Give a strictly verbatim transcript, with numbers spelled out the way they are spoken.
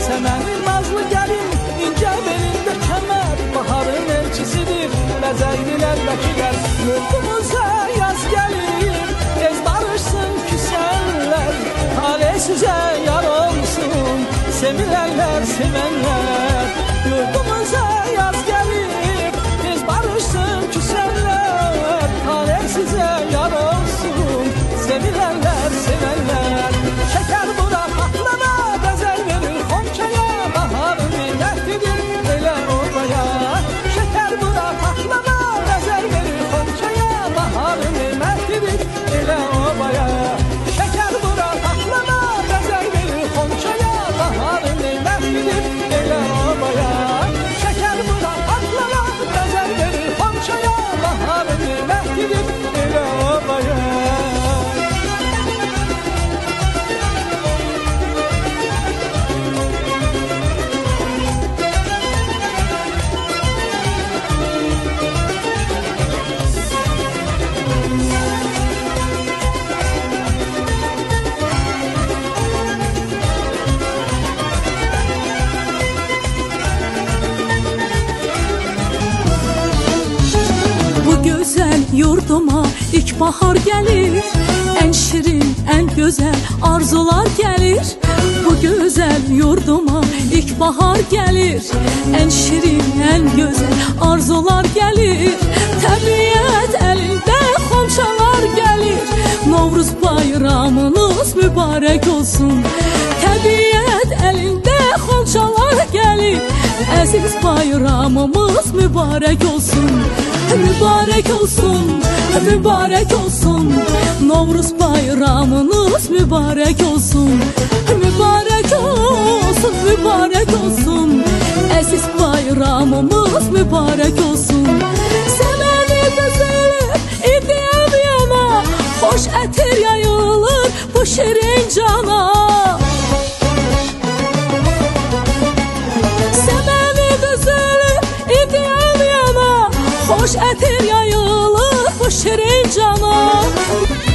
Səmənin nazlı gəlin, incə belində kəmər, baharın elçisidir, bəzəydilər vəkilər. Yurdumuza yaz gəlir, tez barışsın küsənlər, talih sizə yar olsun, sevilərlər, sevənlər. Yurdumuza yaz gəlir, tez barışsın küsənlər, talih sizə yar olsun, sevilərlər, sevənlər. Şəkər bura patlana, qəzəl verir xonçaya, baharın neymətlidir, elə obaya. Şəkər bura patlana, qəzəl verir xonçaya, baharın neymətlidir, elə obaya. Şəkər bura patlana, qəzəl verir xonçaya, baharın neymətlidir, elə obaya. Şəkər bura patlana, qəzəl verir xonçaya, baharın neymətlidir, elə obaya. Yurduma ilk bahar gəlir, ən şirin, ən gözəl arzular gəlir. Bu gözəl yurduma ilk bahar gəlir, ən şirin, ən gözəl arzular gəlir. Təbiət əlində xonçalar gəlir, Novruz bayramınız mübarək olsun. Təbiət əlində xonçalar gəlir, əziz bayramımız mübarək olsun. Mübarək olsun, mübarək olsun, Novruz bayramınız mübarək olsun. Mübarək olsun, mübarək olsun, əziz bayramımız mübarək olsun. Səməni qızılır, idiyəm yana, xoş ətir yayılır bu şirin cana. Səməni qızılır, idiyəm yana, xoş ətir yayılır bu şirin cana.